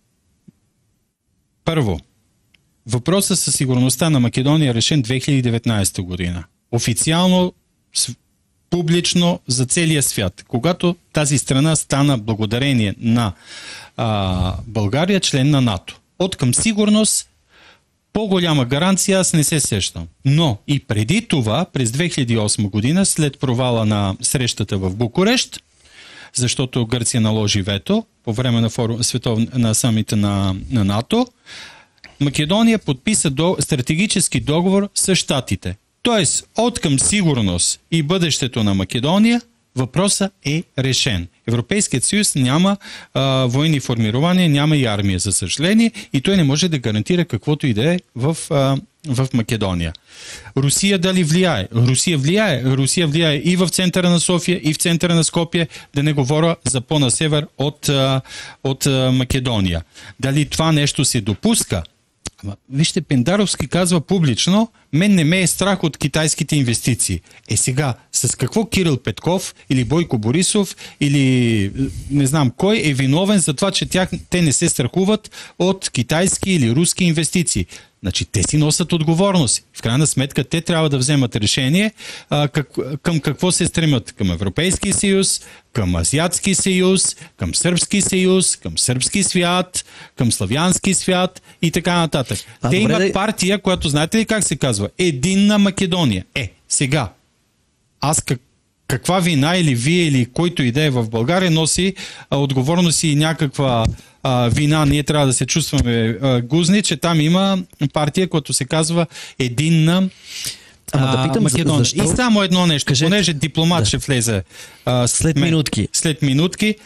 Първо, въпросът със сигурността на Македония е решен две хиляди и деветнадесета година. Официално, публично за целия свят. Когато тази страна стана благодарение на а, България член на НАТО. От към сигурност, по-голяма гаранция аз не се сещам. Но и преди това, през две хиляди и осма година, след провала на срещата в Букурещ, защото Гърция наложи вето по време на, форум, светов, на самита на, на НАТО, Македония подписа до, стратегически договор с щатите. Тоест, от към сигурност и бъдещето на Македония, въпросът е решен. Европейският съюз няма а, военни формирования, няма и армия, за съжаление, и той не може да гарантира каквото и да е в, а, в Македония. Русия дали влияе? Русия влияе. Русия влияе и в центъра на София, и в центъра на Скопие, да не говоря за по-на север от, а, от а, Македония. Дали това нещо се допуска? Вижте, Пендаровски казва публично, мен не ме е страх от китайските инвестиции. Е сега, с какво Кирил Петков или Бойко Борисов или не знам кой е виновен за това, че тях, те не се страхуват от китайски или руски инвестиции? Значи те си носят отговорност. В крайна сметка те трябва да вземат решение а, как, към какво се стремят. Към Европейски съюз, към Азиатски съюз, към Сръбски съюз, към Сръбски свят, към Славянски свят и така нататък. А, те добре, имат да... партия, която знаете ли как се казва? Единна Македония. Е, сега, аз как каква вина или вие или който и да е в България носи а, отговорност и някаква а, вина, ние трябва да се чувстваме а, гузни, че там има партия, която се казва Единна Ама да питам, Македония. защо? И само едно нещо, Кажете. понеже дипломат Да. ще влезе а, След ме, минутки. След минутки.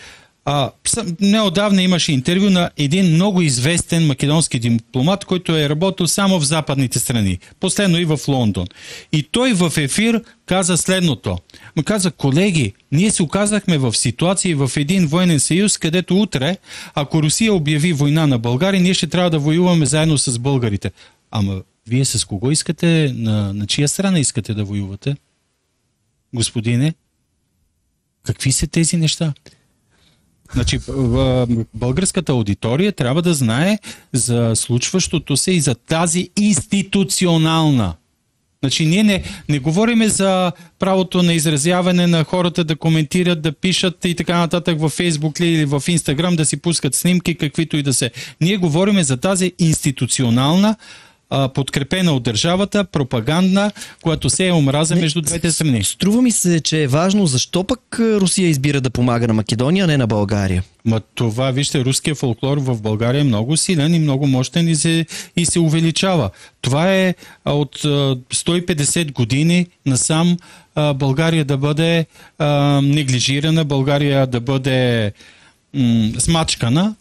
А, неодавна имаше интервю на един много известен македонски дипломат, който е работил само в западните страни, последно и в Лондон. И той в ефир каза следното. Му каза: колеги, ние се оказахме в ситуация в един военен съюз, където утре, ако Русия обяви война на България, ние ще трябва да воюваме заедно с българите. Ама вие с кого искате, на, на чия страна искате да воювате? Господине, какви са тези неща? Значи, българската аудитория трябва да знае за случващото се и за тази институционална. Значи, ние не, не говориме за правото на изразяване на хората да коментират, да пишат и така нататък във Фейсбук или в Инстаграм, да си пускат снимки, каквито и да се. Ние говориме за тази институционална, подкрепена от държавата, пропагандна, която се е омраза между двете страни. Струва ми се, че е важно защо пък Русия избира да помага на Македония, а не на България. Ма това, вижте, руския фолклор в България е много силен и много мощен и се, и се увеличава. Това е от сто и петдесет години насам България да бъде а, неглижирана, България да бъде м, смачкана.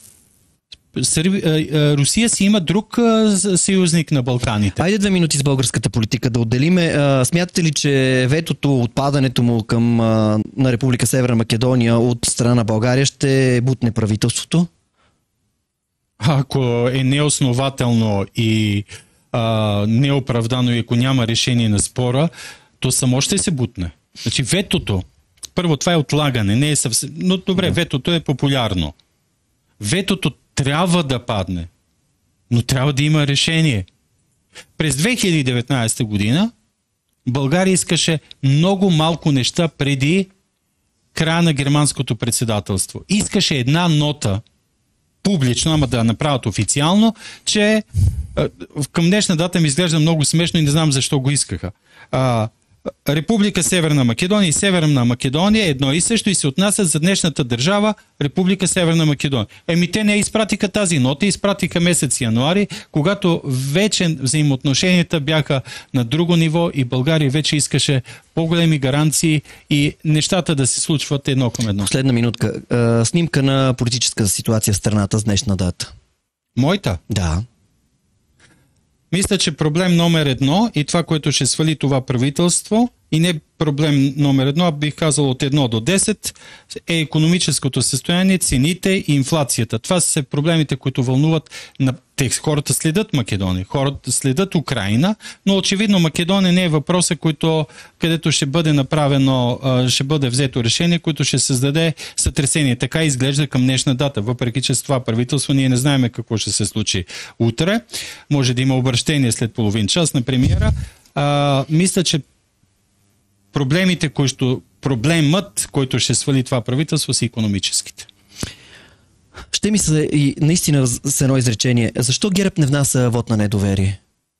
Русия си има друг съюзник на Балканите. Айде две минути с българската политика да отделиме. Смятате ли, че ветото, отпадането му към на Република Северна Македония от страна на България ще бутне правителството? Ако е неоснователно и а, неоправдано и ако няма решение на спора, то само ще се бутне. Значи ветото, първо това е отлагане, не е съвсем... Но добре, да. Ветото е популярно. Ветото трябва да падне, но трябва да има решение. През две хиляди и деветнадесета година България искаше много малко неща преди края на германското председателство. Искаше една нота, публично, ама да я направят официално, че към днешна дата ми изглежда много смешно и не знам защо го искаха. А, Република Северна Македония и Северна Македония едно и също и се отнасят за днешната държава Република Северна Македония. Еми те не изпратиха тази нота, изпратиха месец януари, когато вече взаимоотношенията бяха на друго ниво и България вече искаше по-големи гаранции и нещата да се случват едно към едно. Последна минутка. Снимка на политическата ситуация в страната с днешна дата. Моята? Да. Мисля, че проблем номер едно и това, което ще свали това правителство, и не проблем номер едно, а бих казал от едно до десет, е икономическото състояние, цените и инфлацията. Това са проблемите, които вълнуват на... Те, хората следят Македония, хората следят Украина, но очевидно Македония не е въпроса, който, където ще бъде направено, ще бъде взето решение, което ще създаде сътресение. Така изглежда към днешна дата, въпреки че с това правителство ние не знаем какво ще се случи утре. Може да има обращение след половин час на премиера. А, мисля, че проблемите, които, проблемът, който ще свали това правителство, са икономическите. Ще ми се и наистина с едно изречение. Защо ГЕРБ не внася вод на недоверие?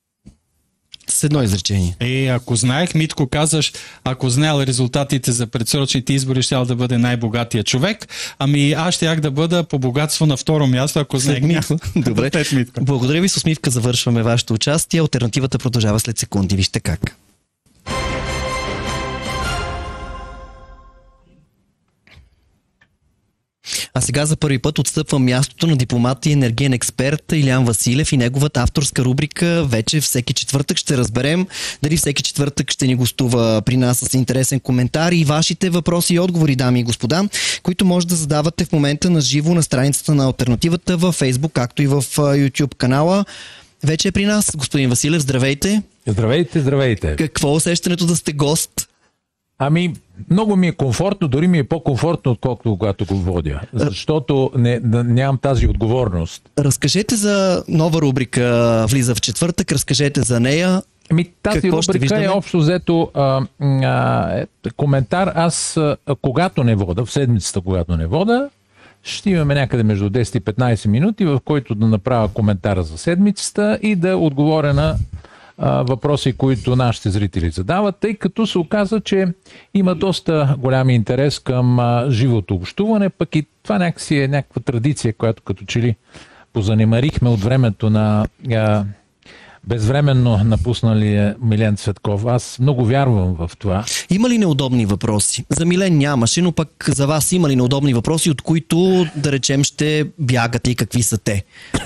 С едно изречение. Е, ако знаех, Митко казаш, ако знаел резултатите за предсрочните избори, щял да бъде най-богатия човек. Ами аз щях да бъда по богатство на второ място, ако знаех Митко. Добре. Благодаря ви, с усмивка завършваме вашето участие. Алтернативата продължава след секунди. Вижте как. А сега за първи път отстъпвам мястото на дипломат и енергиен експерт Илиян Василев и неговата авторска рубрика. Вече всеки четвъртък ще разберем дали всеки четвъртък ще ни гостува при нас с интересен коментар и вашите въпроси и отговори, дами и господа, които може да задавате в момента на живо на страницата на Алтернативата във Facebook, както и в YouTube канала. Вече е при нас господин Василев. Здравейте! Здравейте, здравейте! Какво е усещането да сте гост? Ами, много ми е комфортно, дори ми е по-комфортно, отколкото когато го водя. Защото не, нямам тази отговорност. Разкажете за нова рубрика, влиза в четвъртък, разкажете за нея. Ами, тази Какво рубрика е общо взето а, а, е, коментар. Аз, а, когато не вода, в седмицата, когато не вода, ще имаме някъде между десет и петнадесет минути, в който да направя коментара за седмицата и да отговоря на въпроси, които нашите зрители задават, тъй като се оказа, че има доста голям интерес към а, живото общуване, пък и това някакси е някаква традиция, която като че ли позанемарихме от времето на а, безвременно напуснали Милен Цветков. Аз много вярвам в това. Има ли неудобни въпроси? За Милен нямаше, но пък за вас има ли неудобни въпроси, от които, да речем, ще бягате и какви са те?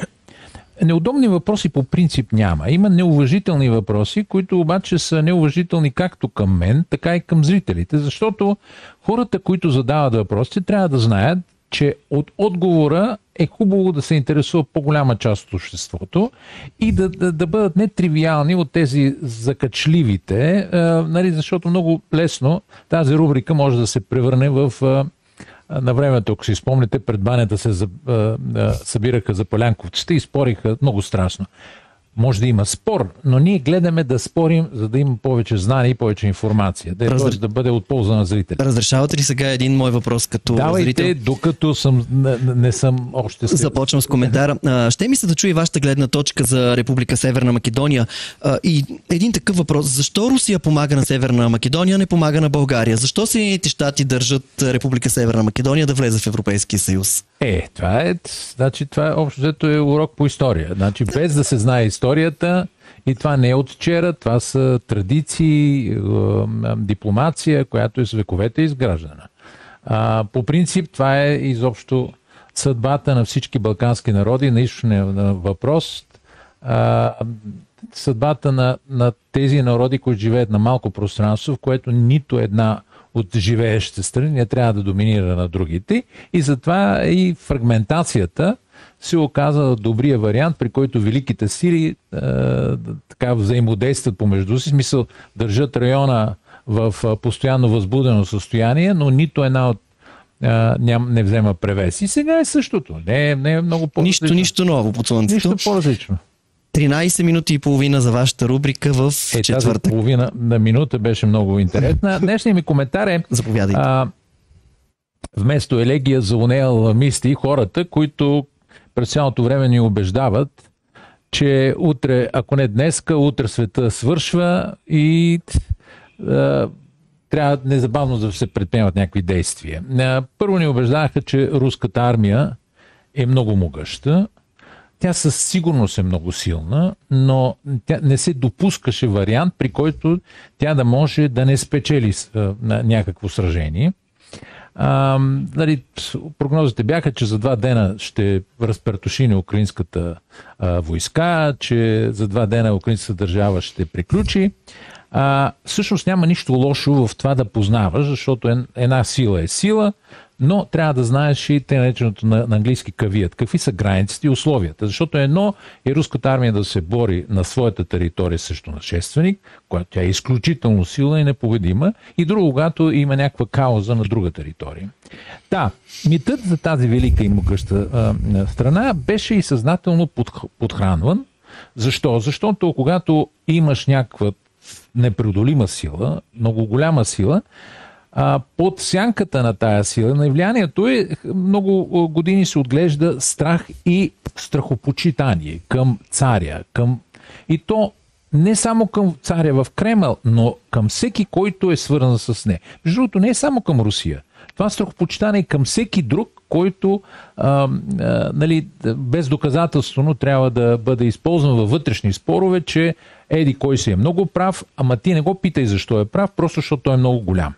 Неудобни въпроси по принцип няма. Има неуважителни въпроси, които обаче са неуважителни както към мен, така и към зрителите, защото хората, които задават въпросите, трябва да знаят, че от отговора е хубаво да се интересува по-голяма част от обществото и да, да, да бъдат нетривиални от тези закачливите, е, нали, защото много лесно тази рубрика може да се превърне в... Е, на времето, ако си спомните, пред банята се за, е, е, събираха запалянковците и спориха много страшно. Може да има спор, но ние гледаме да спорим, за да има повече знания и повече информация. Да, е Разр... да бъде от полза на зрителите. Разрешавате ли сега един мой въпрос като Давайте, зрител? докато съм, не, не съм още... Започвам с коментара. Ще ми се да чуя вашата гледна точка за Република Северна Македония. И един такъв въпрос. Защо Русия помага на Северна Македония, не помага на България? Защо Съединените щати държат Република Северна Македония да влезе в Европейския съюз? Е, това е, значи, това е общо взето е урок по история. Значи, без да се знае историята, и това не е от вчера, това са традиции, е, дипломация, която е с вековете изграждана. А, по принцип, това е изобщо съдбата на всички балкански народи, на източния въпрос, а, съдбата на, на тези народи, които живеят на малко пространство, в което нито една от живеещите страни не трябва да доминира на другите, и затова и фрагментацията се оказа добрия вариант, при който великите сили е, така взаимодействат помежду си, в смисъл държат района в постоянно възбудено състояние, но нито една от е, ням, не взема превес. И сега е същото. Не, не е много по-различно. Нищо, нищо ново под слънцето. Нищо по-различно. тринайсет минути и половина за вашата рубрика в е, четвъртък. Тази половина на минута беше много интересна. Днешният ми коментар е... Заповядайте. А, вместо елегия за онеаламисти, хората, които през цялото време ни убеждават, че утре, ако не днеска, утре света свършва и а, трябва незабавно да се предприемат някакви действия. А, първо ни убеждаваха, че руската армия е много могъща. Тя със сигурност е много силна, но тя не се допускаше вариант, при който тя да може да не спечели а, на някакво сражение. А, нали, прогнозите бяха, че за два дена ще разпертушини украинската а, войска, че за два дена украинската държава ще приключи. А, всъщност няма нищо лошо в това да познаваш, защото една сила е сила, но трябва да знаеш и те нареченото на, на английски кавият. Какви са границите и условията? Защото едно е руската армия да се бори на своята територия срещу нашественик, която тя е изключително силна и непобедима, и друго, когато има някаква кауза на друга територия. Да, митът за тази велика и могъща а, страна беше и съзнателно подхранван. Защо? Защото когато имаш някаква непреодолима сила, много голяма сила, а, под сянката на тая сила, на влиянието е много години се отглежда страх и страхопочитание към царя, към... и то не само към царя в Кремъл, но към всеки, който е свързан с нея. Между другото, не е само към Русия. Това страхопочитание е към всеки друг, който а, а, нали, без доказателствено трябва да бъде използван във вътрешни спорове, че еди кой си е много прав, ама ти не го питай защо е прав, просто защото той е много голям.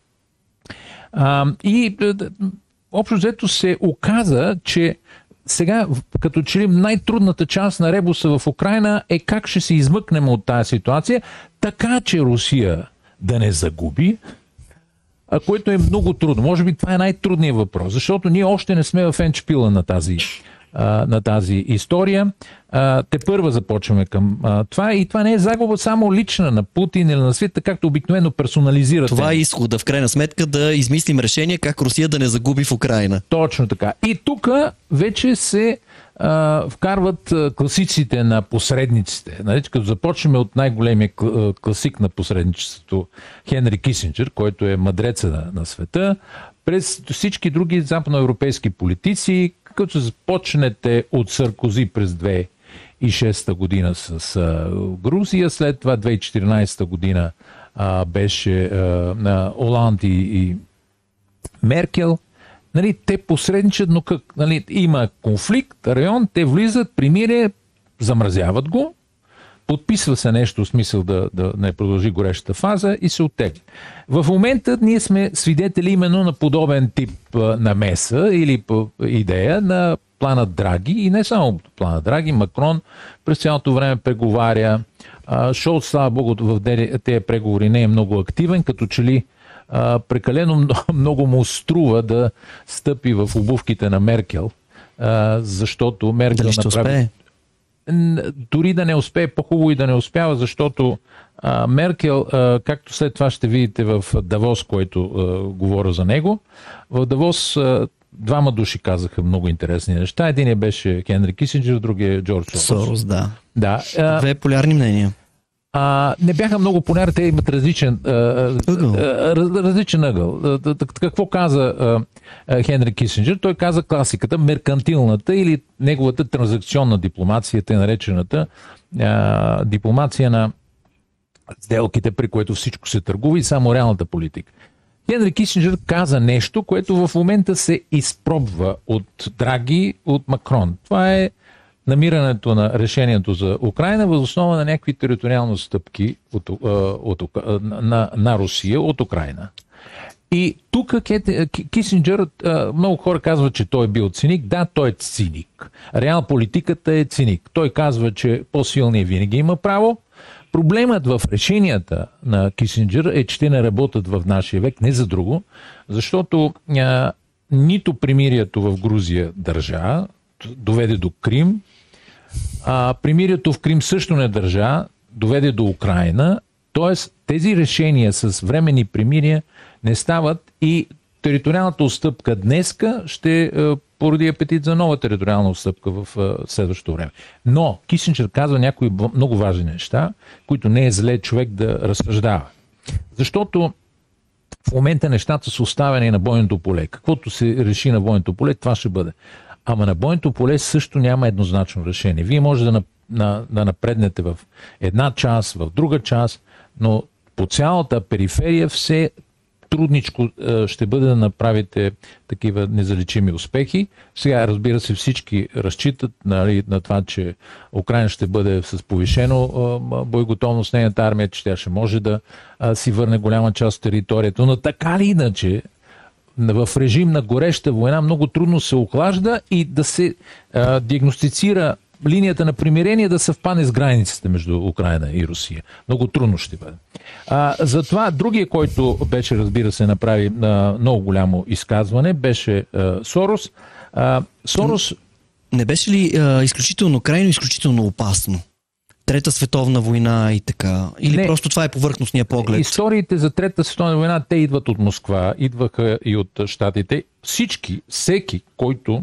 А, и общо взето се оказа, че сега, като че ли най-трудната част на ребуса в Украйна е как ще се измъкнем от тази ситуация, така че Русия да не загуби, а което е много трудно. Може би това е най-трудният въпрос, защото ние още не сме в енчпила на тази, а, на тази история. А, те първа започваме към а, това, и това не е загуба само лична на Путин или на света, както обикновено персонализират. Това е изхода, в крайна сметка, да измислим решение как Русия да не загуби в Украйна. Точно така. И тук вече се а, вкарват класиците на посредниците. Нали, като започнем от най-големия класик на посредничеството Хенри Кисинджер, който е мъдреца на, на света, през всички други западноевропейски политици, като започнете от Саркози през две хиляди и шеста година с а, Грузия, след това две хиляди и четиринайсета година а, беше а, на Оланд и, и Меркел. Нали, те посредничат, но как, нали, има конфликт, район, те влизат, примирие, замразяват го, подписва се нещо в смисъл да, да не продължи горещата фаза и се оттегли. В момента ние сме свидетели именно на подобен тип намеса или идея на плана Драги и не само плана Драги. Макрон през цялото време преговаря. Шолц, слава богу, в тези преговори не е много активен, като че ли прекалено много му струва да стъпи в обувките на Меркел, защото Меркел Дали ще направи... успее? Дори да не успее, по-хубаво и да не успява, защото а, Меркел, а, както след това ще видите в Давос, който а, говоря за него, в Давос а, двама души казаха много интересни неща. Единият беше Хенри Кисинджер, другия Джордж Сорос. Сорос, да. Да. А, Две полярни мнения. А, не бяха много полярни, те имат различен а, ъгъл. А, раз, различен ъгъл. А, какво каза а, а, Хенри Кисинджер? Той каза класиката, меркантилната или неговата транзакционна дипломация, тъй наречената а, дипломация на сделките, при което всичко се търгува и само реалната политика. Хенри Кисинджер каза нещо, което в момента се изпробва от Драги, от Макрон. Това е намирането на решението за Украйна въз основа на някакви териториални стъпки от, от, от, на, на Русия от Украйна. И тук Кисинджер, много хора казват, че той е бил циник. Да, той е циник. Реал политиката е циник. Той казва, че по-силният винаги има право. Проблемът в решенията на Кисинджер е, че те не работят в нашия век, не за друго, защото а, нито примирието в Грузия държа, доведе до Крим, а примирието в Крим също не държа, доведе до Украйна, т.е. тези решения с временни примирия не стават и териториалната отстъпка днеска ще е, породи апетит за нова териториална отстъпка в е, следващото време. Но Кисинджер казва някои много важни неща, които не е зле човек да разсъждава. Защото в момента нещата са оставени на бойното поле. Каквото се реши на бойното поле, това ще бъде. Ама на бойното поле също няма еднозначно решение. Вие може да, на, на, да напреднете в една част, в друга част, но по цялата периферия все трудничко е, ще бъде да направите такива незаличими успехи. Сега, разбира се, всички разчитат, нали, на това, че Украйна ще бъде с повишено е, боеготовност, нейната армия, че тя ще може да е, си върне голяма част от територията. Но така или иначе, в режим на гореща война много трудно се охлажда и да се а, диагностицира линията на примирение да съвпадне с границите между Украйна и Русия. Много трудно ще бъде. А, затова другия, който беше, разбира се, направи а, много голямо изказване, беше а, Сорос. А, Сорос... Не беше ли а, изключително крайно, изключително опасно? Трета световна война и така? Или не, просто това е повърхностния поглед? Историите за Трета световна война, те идват от Москва, идваха и от щатите. Всички, всеки, който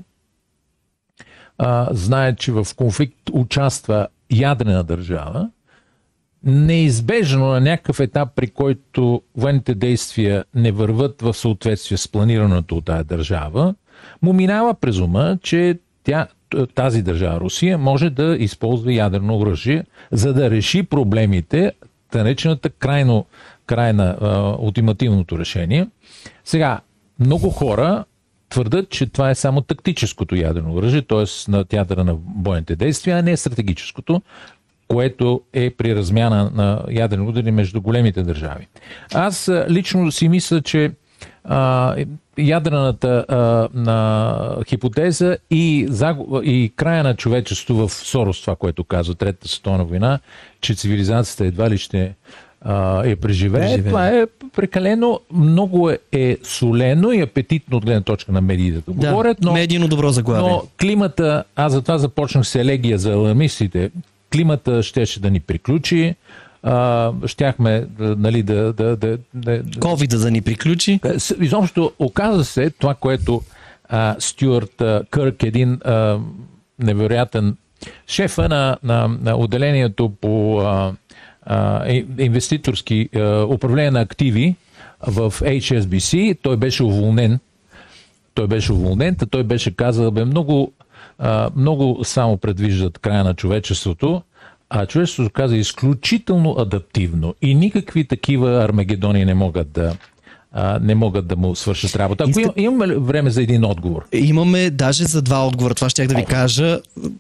а, знае, че в конфликт участва ядрена държава, неизбежно на някакъв етап, при който военните действия не върват в съответствие с планираното от тази държава, му минава през ума, че тя, тази държава, Русия, може да използва ядрено оръжие, за да реши проблемите, да наречената крайно, крайна, а, ултимативното решение. Сега, много хора твърдят, че това е само тактическото ядрено оръжие, т.е. на театъра на бойните действия, а не стратегическото, което е при размяна на ядрени удари между големите държави. Аз лично си мисля, че а, ядрената а, на хипотеза и, загуба, и края на човечеството в Сорос, това, което казва Третата световна война, че цивилизацията едва ли ще а, е преживее, преживее. Това е прекалено, много е, е солено и апетитно от гледна точка на медиите да, да говорят, но, медийно добро заглавие. Но климата, аз затова започнах с елегия за алармистите, климата щеше да ни приключи, Uh, щяхме, нали, да... да, да, да ковида да ни приключи. Изобщо, оказа се това, което uh, Стюарт uh, Кърк, един uh, невероятен шефа на, на, на отделението по uh, uh, инвеститорски uh, управление на активи в Ейч Ес Би Си, той беше уволнен. Той беше уволнен, той беше казал, бе, много, uh, много само предвиждат края на човечеството, а човечеството каза изключително адаптивно и никакви такива армагедони не могат да, а, не могат да му свършат работа. Ако Иска... имаме ли време за един отговор? Имаме даже за два отговора. Това щях да ви кажа.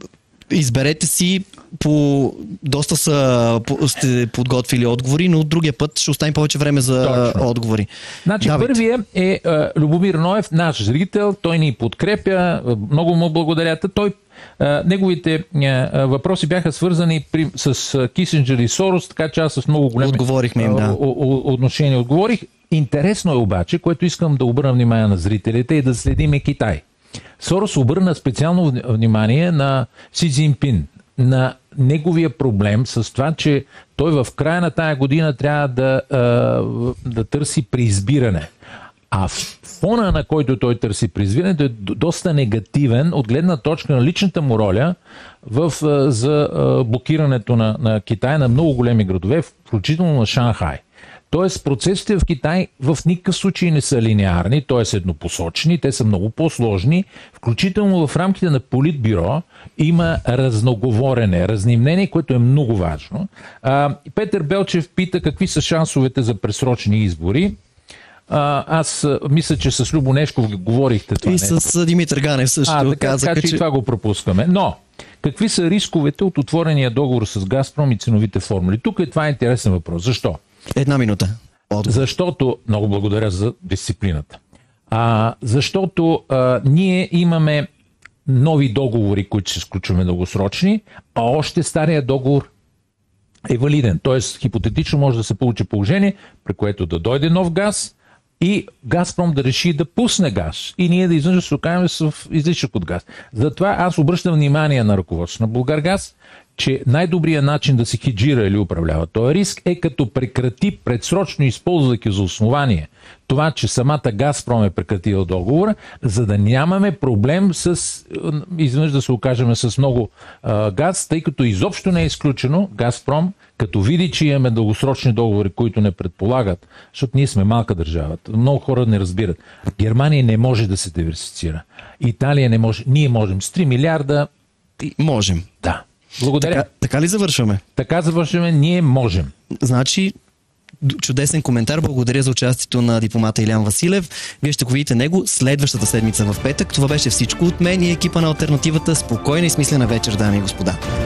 изберете си, по доста са по, сте подготвили отговори, но другия път ще оставим повече време за Точно. отговори. Значи Давайте. Първият е а, Любомир Ноев, наш зрител, той ни подкрепя, много му благодаря. Той Uh, неговите uh, въпроси бяха свързани при, с uh, Кисинджер и Сорос, така че аз с много големи Отговорихме им, да. отношения отговорих. Интересно е обаче, което искам да обърна внимание на зрителите, и да следиме Китай. Сорос обърна специално внимание на Си Цзинпин, на неговия проблем с това, че той в края на тая година трябва да, uh, да търси преизбиране. А фона, на който той търси преизбирането, е доста негативен от гледна точка на личната му роля в, за блокирането на, на Китай на много големи градове, включително на Шанхай. Тоест процесите в Китай в никакъв случай не са линеарни, т.е. еднопосочни, те са много по-сложни. Включително в рамките на Политбюро има разноговорене, разнимнение, което е много важно. А, Петър Белчев пита какви са шансовете за пресрочни избори. А, аз мисля, че с Любо Нешков говорихте това. И нещо. с Димитър Ганев също а, така, казаха, така, че... че това го пропускаме. Но, какви са рисковете от отворения договор с Газпром и ценовите формули? Тук е това е интересен въпрос. Защо? Една минута. Отговор. Защото, много благодаря за дисциплината. А, защото а, ние имаме нови договори, които се сключваме дългосрочни, а още стария договор е валиден. Тоест, хипотетично може да се получи положение, при което да дойде нов газ и Газпром да реши да пусне газ. И ние да изведнъж се окажем в излишък от газ. Затова аз обръщам внимание на ръководството на Булгаргаз, че най-добрият начин да се хеджира или управлява този риск е като прекрати предсрочно, използвайки за основание това, че самата Газпром е прекратила договора, за да нямаме проблем с, изведнъж да се окажем с много а, газ, тъй като изобщо не е изключено Газпром, като види, че имаме дългосрочни договори, които не предполагат, защото ние сме малка държава, много хора не разбират. Германия не може да се диверсифицира. Италия не може. Ние можем с три милиарда. Можем. Да. Благодаря. Така, така ли завършваме? Така завършваме, ние можем. Значи, чудесен коментар. Благодаря за участието на дипломата Илян Василев. Вие ще го видите него следващата седмица в петък. Това беше всичко от мен и екипа на Алтернативата. Спокойна и смислена вечер, дами и господа.